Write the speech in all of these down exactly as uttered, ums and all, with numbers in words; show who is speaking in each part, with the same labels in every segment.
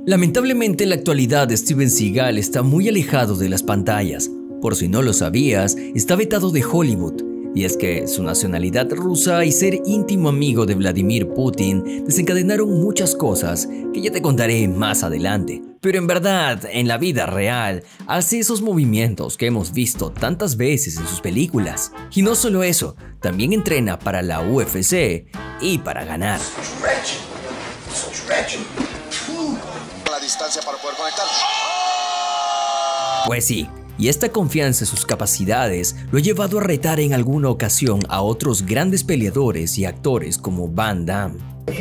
Speaker 1: Lamentablemente en la actualidad Steven Seagal está muy alejado de las pantallas. Por si no lo sabías, está vetado de Hollywood. Y es que su nacionalidad rusa y ser íntimo amigo de Vladimir Putin desencadenaron muchas cosas que ya te contaré más adelante. Pero en verdad, en la vida real, hace esos movimientos que hemos visto tantas veces en sus películas. Y no solo eso, también entrena para la U F C y para ganar.
Speaker 2: La distancia para poder conectar.
Speaker 1: Pues sí. Y esta confianza en sus capacidades lo ha llevado a retar en alguna ocasión a otros grandes peleadores y actores como Van Damme.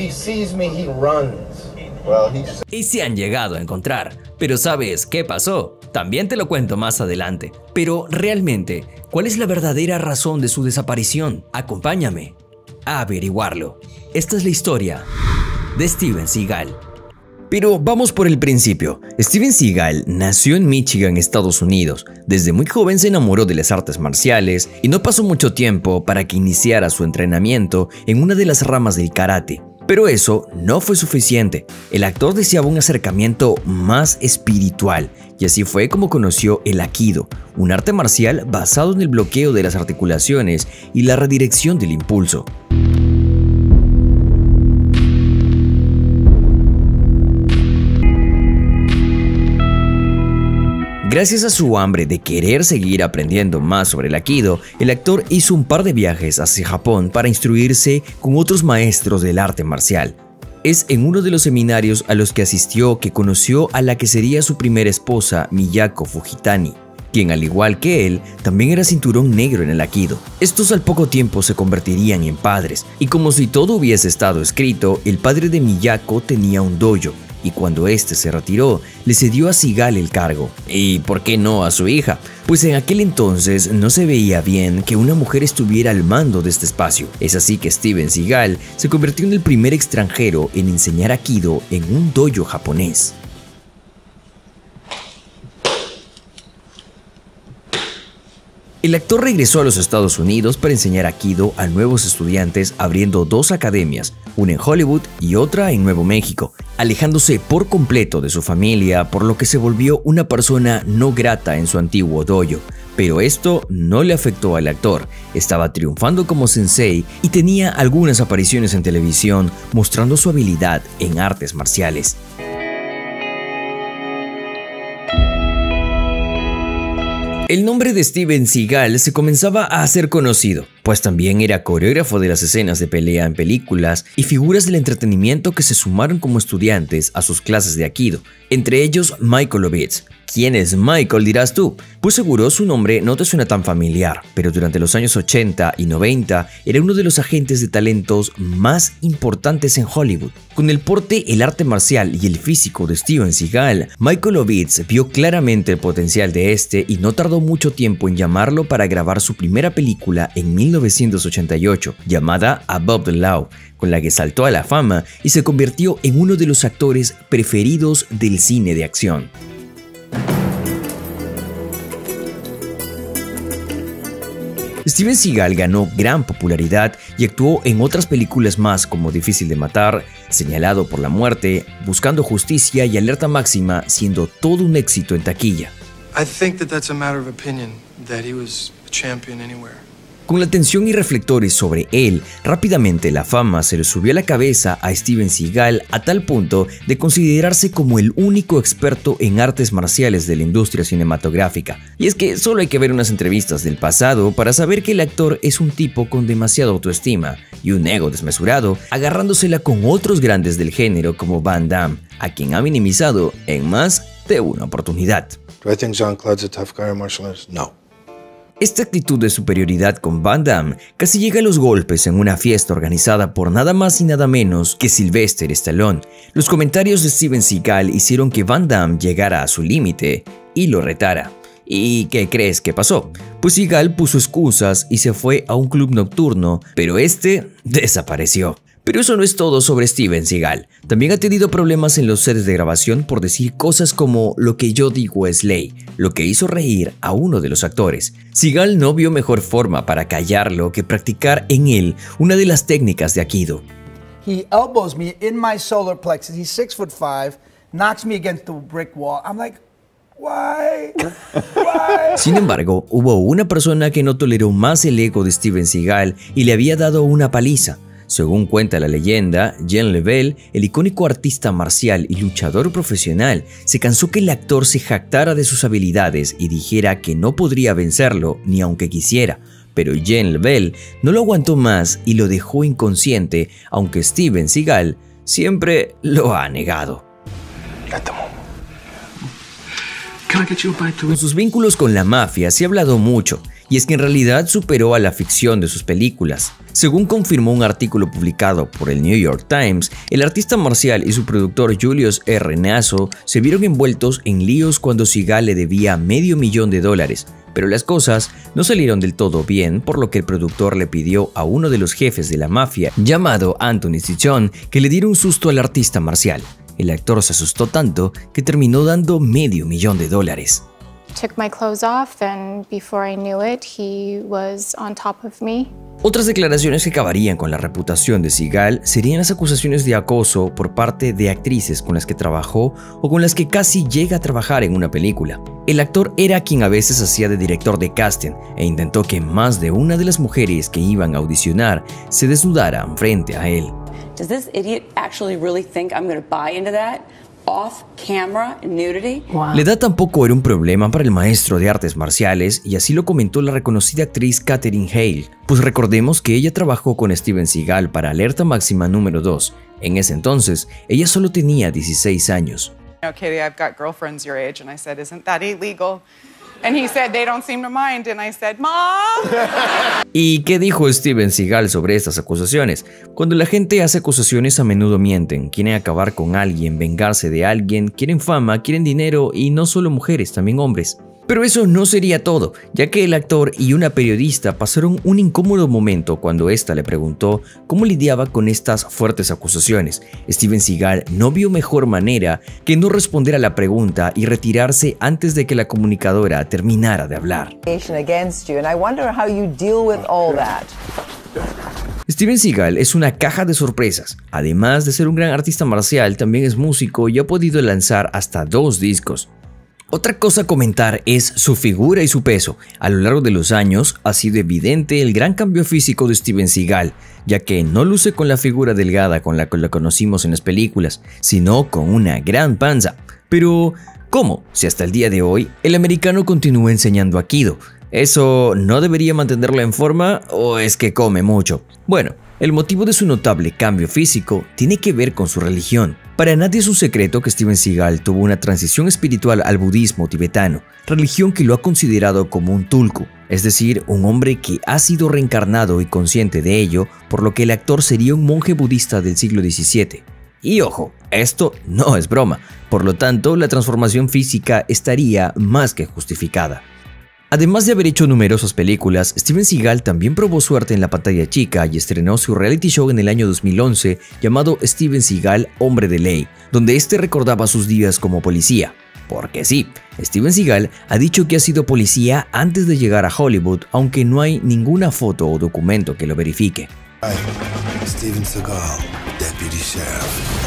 Speaker 1: Y se han llegado a encontrar. Pero ¿sabes qué pasó? También te lo cuento más adelante. Pero realmente, ¿cuál es la verdadera razón de su desaparición? Acompáñame a averiguarlo. Esta es la historia de Steven Seagal. Pero vamos por el principio. Steven Seagal nació en Michigan, Estados Unidos. Desde muy joven se enamoró de las artes marciales y no pasó mucho tiempo para que iniciara su entrenamiento en una de las ramas del karate. Pero eso no fue suficiente. El actor deseaba un acercamiento más espiritual y así fue como conoció el Aikido, un arte marcial basado en el bloqueo de las articulaciones y la redirección del impulso. Gracias a su hambre de querer seguir aprendiendo más sobre el Aikido, el actor hizo un par de viajes hacia Japón para instruirse con otros maestros del arte marcial. Es en uno de los seminarios a los que asistió que conoció a la que sería su primera esposa, Miyako Fujitani, quien al igual que él, también era cinturón negro en el Aikido. Estos al poco tiempo se convertirían en padres, y como si todo hubiese estado escrito, el padre de Miyako tenía un dojo, y cuando este se retiró, le cedió a Seagal el cargo. ¿Y por qué no a su hija? Pues en aquel entonces no se veía bien que una mujer estuviera al mando de este espacio. Es así que Steven Seagal se convirtió en el primer extranjero en enseñar Aikido en un dojo japonés. El actor regresó a los Estados Unidos para enseñar Aikido a nuevos estudiantes, abriendo dos academias, una en Hollywood y otra en Nuevo México, alejándose por completo de su familia, por lo que se volvió una persona no grata en su antiguo dojo. Pero esto no le afectó al actor, estaba triunfando como sensei y tenía algunas apariciones en televisión mostrando su habilidad en artes marciales. El nombre de Steven Seagal se comenzaba a hacer conocido, pues también era coreógrafo de las escenas de pelea en películas y figuras del entretenimiento que se sumaron como estudiantes a sus clases de Aikido, entre ellos Michael Ovitz. ¿Quién es Michael, dirás tú? Pues seguro su nombre no te suena tan familiar, pero durante los años ochenta y noventa era uno de los agentes de talentos más importantes en Hollywood. Con el porte, el arte marcial y el físico de Steven Seagal, Michael Ovitz vio claramente el potencial de este y no tardó mucho tiempo en llamarlo para grabar su primera película en mil novecientos ochenta y ocho, llamada Above the Law, con la que saltó a la fama y se convirtió en uno de los actores preferidos del cine de acción. Steven Seagal ganó gran popularidad y actuó en otras películas más como Difícil de Matar, Señalado por la Muerte, Buscando Justicia y Alerta Máxima, siendo todo un éxito en taquilla.
Speaker 3: I think that that's a matter of opinion, that he was a champion anywhere.
Speaker 1: Con la atención y reflectores sobre él, rápidamente la fama se le subió a la cabeza a Steven Seagal a tal punto de considerarse como el único experto en artes marciales de la industria cinematográfica. Y es que solo hay que ver unas entrevistas del pasado para saber que el actor es un tipo con demasiada autoestima y un ego desmesurado, agarrándosela con otros grandes del género como Van Damme, a quien ha minimizado en más de una oportunidad.
Speaker 3: Do I think Jean-Claude's a tough guy in martial arts? No.
Speaker 1: Esta actitud de superioridad con Van Damme casi llega a los golpes en una fiesta organizada por nada más y nada menos que Sylvester Stallone. Los comentarios de Steven Seagal hicieron que Van Damme llegara a su límite y lo retara. ¿Y qué crees que pasó? Pues Seagal puso excusas y se fue a un club nocturno, pero este desapareció. Pero eso no es todo sobre Steven Seagal. También ha tenido problemas en los sets de grabación por decir cosas como "lo que yo digo es ley", lo que hizo reír a uno de los actores. Seagal no vio mejor forma para callarlo que practicar en él una de las técnicas de Aikido.
Speaker 4: He elbows me in my solar plexus. He's six foot five. knocks me against the brick wall. I'm like, why? Why?
Speaker 1: Sin embargo, hubo una persona que no toleró más el ego de Steven Seagal y le había dado una paliza. Según cuenta la leyenda, Jean Lebel, el icónico artista marcial y luchador profesional, se cansó que el actor se jactara de sus habilidades y dijera que no podría vencerlo ni aunque quisiera. Pero Jean Lebel no lo aguantó más y lo dejó inconsciente, aunque Steven Seagal siempre lo ha negado. Con sus vínculos con la mafia se ha hablado mucho, y es que en realidad superó a la ficción de sus películas. Según confirmó un artículo publicado por el New York Times, el artista marcial y su productor Julius R. Naso se vieron envueltos en líos cuando Seagal le debía medio millón de dólares, pero las cosas no salieron del todo bien, por lo que el productor le pidió a uno de los jefes de la mafia, llamado Anthony Ciccone, que le diera un susto al artista marcial. El actor se asustó tanto que terminó dando medio millón de dólares.
Speaker 5: Took my clothes off and before I knew it, he was on top of me.
Speaker 1: Otras declaraciones que acabarían con la reputación de Seagal serían las acusaciones de acoso por parte de actrices con las que trabajó o con las que casi llega a trabajar en una película. El actor era quien a veces hacía de director de casting e intentó que más de una de las mujeres que iban a audicionar se desnudaran frente a él.
Speaker 6: Does this idiot actually really think I'm going to buy into that? Off-camera nudity?
Speaker 1: Wow. La edad tampoco era un problema para el maestro de artes marciales, y así lo comentó la reconocida actriz Katherine Hale, pues recordemos que ella trabajó con Steven Seagal para Alerta Máxima número dos. En ese entonces, ella solo tenía dieciséis años.
Speaker 7: "No, Katie, I've got girlfriends your age," and I said, "Isn't that illegal?" And he said, "They don't seem to mind," and I said, "Mom."
Speaker 1: ¿Y qué dijo Steven Seagal sobre estas acusaciones? Cuando la gente hace acusaciones a menudo mienten, quieren acabar con alguien, vengarse de alguien, quieren fama, quieren dinero y no solo mujeres, también hombres. Pero eso no sería todo, ya que el actor y una periodista pasaron un incómodo momento cuando ésta le preguntó cómo lidiaba con estas fuertes acusaciones. Steven Seagal no vio mejor manera que no responder a la pregunta y retirarse antes de que la comunicadora terminara de hablar. Steven Seagal es una caja de sorpresas. Además de ser un gran artista marcial, también es músico y ha podido lanzar hasta dos discos. Otra cosa a comentar es su figura y su peso. A lo largo de los años ha sido evidente el gran cambio físico de Steven Seagal, ya que no luce con la figura delgada con la que lo conocimos en las películas, sino con una gran panza. Pero, ¿cómo? Si hasta el día de hoy el americano continúa enseñando aikido. ¿Eso no debería mantenerlo en forma o es que come mucho? Bueno, el motivo de su notable cambio físico tiene que ver con su religión. Para nadie es un secreto que Steven Seagal tuvo una transición espiritual al budismo tibetano, religión que lo ha considerado como un tulku, es decir, un hombre que ha sido reencarnado y consciente de ello, por lo que el actor sería un monje budista del siglo diecisiete. Y ojo, esto no es broma, por lo tanto la transformación física estaría más que justificada. Además de haber hecho numerosas películas, Steven Seagal también probó suerte en la pantalla chica y estrenó su reality show en el año dos mil once llamado Steven Seagal, Hombre de Ley, donde este recordaba sus días como policía. Porque sí, Steven Seagal ha dicho que ha sido policía antes de llegar a Hollywood, aunque no hay ninguna foto o documento que lo verifique.
Speaker 8: Steven Seagal, Deputy Sheriff.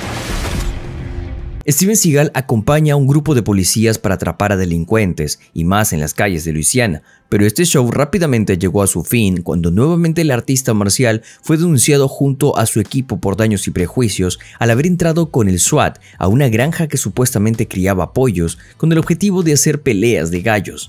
Speaker 1: Steven Seagal acompaña a un grupo de policías para atrapar a delincuentes, y más en las calles de Luisiana, pero este show rápidamente llegó a su fin cuando nuevamente el artista marcial fue denunciado junto a su equipo por daños y prejuicios al haber entrado con el SWAT a una granja que supuestamente criaba pollos con el objetivo de hacer peleas de gallos.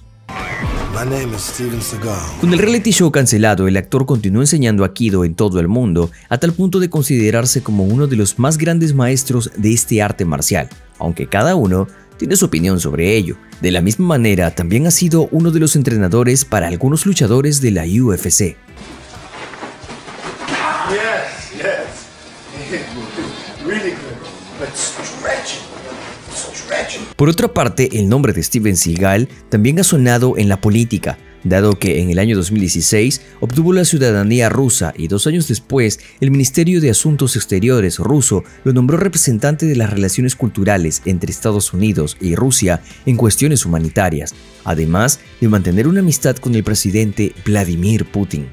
Speaker 1: Con el reality show cancelado, el actor continuó enseñando aikido en todo el mundo, a tal punto de considerarse como uno de los más grandes maestros de este arte marcial, aunque cada uno tiene su opinión sobre ello. De la misma manera, también ha sido uno de los entrenadores para algunos luchadores de la U F C.
Speaker 2: Yes, yes. Really good. But stretching.
Speaker 1: Por otra parte, el nombre de Steven Seagal también ha sonado en la política, dado que en el año dos mil dieciséis obtuvo la ciudadanía rusa y dos años después el Ministerio de Asuntos Exteriores ruso lo nombró representante de las relaciones culturales entre Estados Unidos y Rusia en cuestiones humanitarias, además de mantener una amistad con el presidente Vladimir Putin.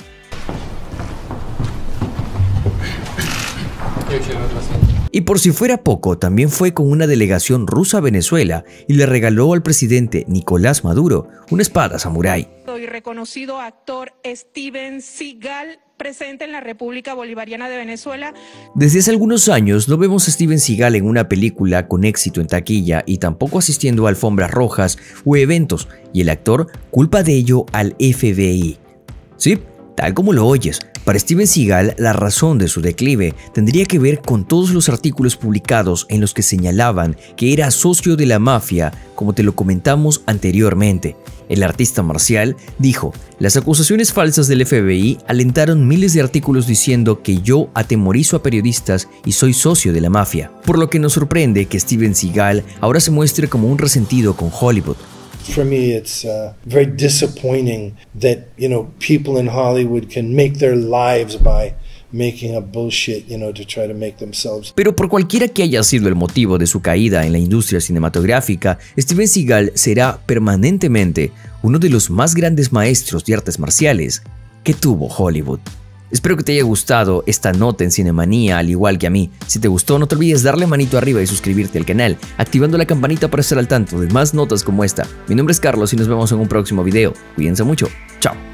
Speaker 1: Y por si fuera poco, también fue con una delegación rusa a Venezuela y le regaló al presidente Nicolás Maduro una espada samurái.
Speaker 9: Y reconocido actor Steven Seagal, presente en la República Bolivariana de Venezuela.
Speaker 1: Desde hace algunos años no vemos a Steven Seagal en una película con éxito en taquilla y tampoco asistiendo a alfombras rojas o eventos, y el actor culpa de ello al F B I. Sí, tal como lo oyes, para Steven Seagal la razón de su declive tendría que ver con todos los artículos publicados en los que señalaban que era socio de la mafia, como te lo comentamos anteriormente. El artista marcial dijo: las acusaciones falsas del F B I alentaron miles de artículos diciendo que yo atemorizo a periodistas y soy socio de la mafia, por lo que nos sorprende que Steven Seagal ahora se muestre como un resentido con Hollywood.
Speaker 10: For me, it's uh, very disappointing that, you know, people in Hollywood can make their lives by making up bullshit, you know, to try to make themselves.
Speaker 1: Pero por cualquiera que haya sido el motivo de su caída en la industria cinematográfica, Steven Seagal será permanentemente uno de los más grandes maestros de artes marciales que tuvo Hollywood. Espero que te haya gustado esta nota en Cinemanía, al igual que a mí. Si te gustó, no te olvides darle manito arriba y suscribirte al canal, activando la campanita para estar al tanto de más notas como esta. Mi nombre es Carlos y nos vemos en un próximo video. Cuídense mucho. Chao.